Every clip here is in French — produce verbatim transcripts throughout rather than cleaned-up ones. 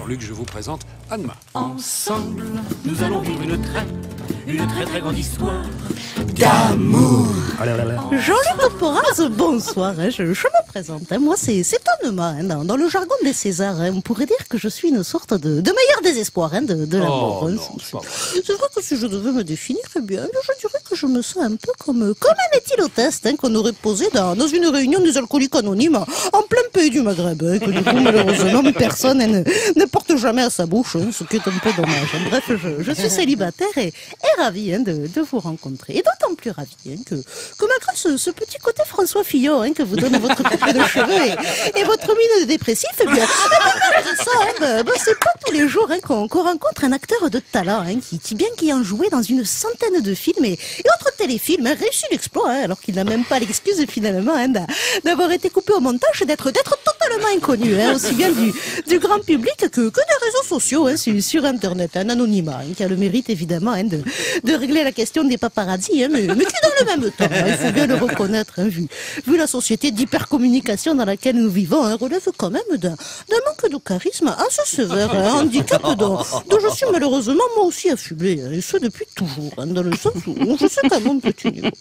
plus que je vous présente Anne-Ma. Ensemble, nous allons vivre une très, une très très grande histoire d'amour. Jean-Luc Porras, bonsoir, hein, je, je me présente, hein, moi c'est Anne-Ma, hein, dans, dans le jargon des Césars, hein, on pourrait dire que je suis une sorte de, de meilleur désespoir hein, de, de l'amour. Oh, hein, non, c'est vrai que si je devais me définir, eh bien, je dirais que je me sens un peu comme, comme un éthylotest hein, qu'on aurait posé dans, dans une réunion des alcooliques anonymes en plein pays du Maghreb, hein, que du coup malheureusement personne hein, ne, ne porte jamais à sa bouche, hein, ce qui est un peu dommage. Hein. Bref, je, je suis célibataire et, et ravie hein, de, de vous rencontrer, et d'autant plus ravie hein, que, que malgré ce, ce petit côté François Fillon hein, que vous donne votre coupe de cheveux et, et votre mine de dépressif, eh bien, ça, hein, bah, bah, c'est pas tous les jours hein, qu'on qu'on rencontre un acteur de talent hein, qui, qui, bien qu'ayant joué dans une centaine de films et, et autres téléfilms, hein, réussit l'exploit, hein, alors qu'il n'a même pas l'excuse finalement hein, d'avoir été coupé au montage et d'être d'être totalement inconnu, hein, aussi bien du, du grand public que, que des réseaux sociaux hein, sur, sur Internet, un anonymat hein, qui a le mérite évidemment hein, de, de régler la question des paparazzis, hein, mais, mais qui dans le même temps, hein, il faut bien le reconnaître, hein, vu, vu la société d'hypercommunication dans laquelle nous vivons, hein, relève quand même d'un manque de charisme assez sévère, un hein, handicap dont, dont je suis malheureusement moi aussi affublé, hein, et ce depuis toujours, hein, dans le sens où je sais qu'à mon petit niveau.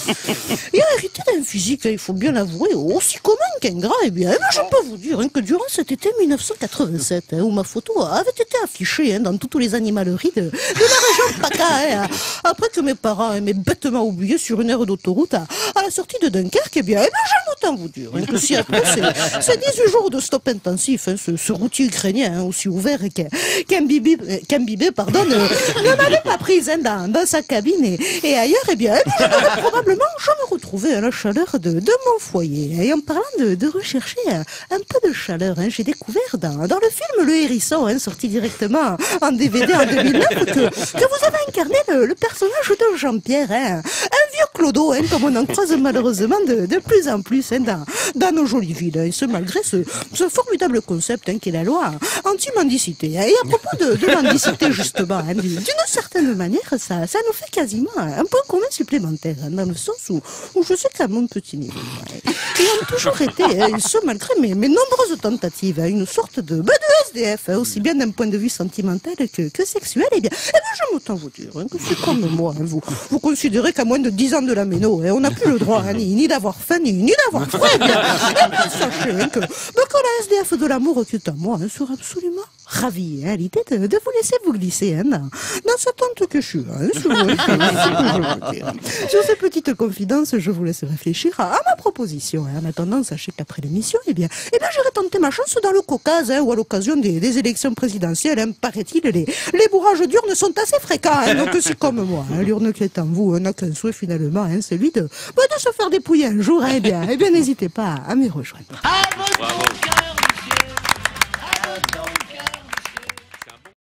Et à hériter d'un physique, hein, il faut bien l'avouer, aussi commun qu'ingrat, eh bien, eh bien, je peux vous dire hein, que durant cet été mille neuf cent quatre-vingt-sept, hein, où ma photo avait été affichée hein, dans toutes les animaleries de, de la région de PACA, hein, après que mes parents hein, m'aient bêtement oublié sur une aire d'autoroute à, à la sortie de Dunkerque, eh bien, eh bien j'aime autant vous dire hein, que si après ces, ces dix-huit jours de stop intensif, hein, ce, ce routier ukrainien hein, aussi ouvert qu'imbibé, qu'imbibé, pardon, ne, ne m'avait pas prise hein, dans, dans sa cabine et, et ailleurs, eh bien, eh bien je probablement je me retrouvais à la chaleur de, de mon foyer. Et en parlant de, de rechercher un, un peu de chaleur, hein, j'ai découvert dans, dans le film Le Hérisson, hein, sorti directement en D V D en deux mille neuf, que, que vous avez incarné le, le personnage de Jean-Pierre, hein, un vieux clodo, hein, comme on en croise malheureusement de, de plus en plus hein, dans, dans nos jolies villes, hein, et ce malgré ce, ce formidable concept hein, qu'est la loi anti-mendicité. Hein. Et à propos de, de mendicité justement, hein, d'une certaine manière, ça, ça nous fait quasiment un point commun supplémentaire, hein, dans le sens où, où je sais qu'à mon petit niveau, hein, ils ont toujours été, hein, ce malgré mes, mes nombreuses tentatives, hein, une sorte de, bah, de S D F, hein, aussi bien d'un point de vue sentimental que, que sexuel, et bien, eh bien j'aime autant vous dire hein, que c'est comme moi, hein, vous, vous considérez qu'à moins de dix ans de la méno, hein, on n'a plus le droit hein, ni, ni d'avoir faim, ni, ni d'avoir froid, eh bien, eh bien sachez hein, que, bah, que la S D F de l'amour qui est à moi hein, sera absolument ravi hein, à l'idée de, de vous laisser vous glisser hein, dans, dans cette tente que je suis. Hein, sur, sur ces petites confidences, je vous laisse réfléchir à, à ma proposition. Hein. En attendant, sachez qu'après l'émission, eh bien, eh bien, j'irai tenter ma chance dans le Caucase, hein, ou à l'occasion des, des élections présidentielles. Hein, paraît-il, les, les bourrages d'urnes sont assez fréquents. Hein, donc c'est comme moi. Hein, l'urne qui est en vous n'a qu'un souhait finalement, hein, celui de, bah, de se faire dépouiller un jour. Hein, eh bien, eh bien, n'hésitez pas à m'y rejoindre. à votre cœur, monsieur, à votre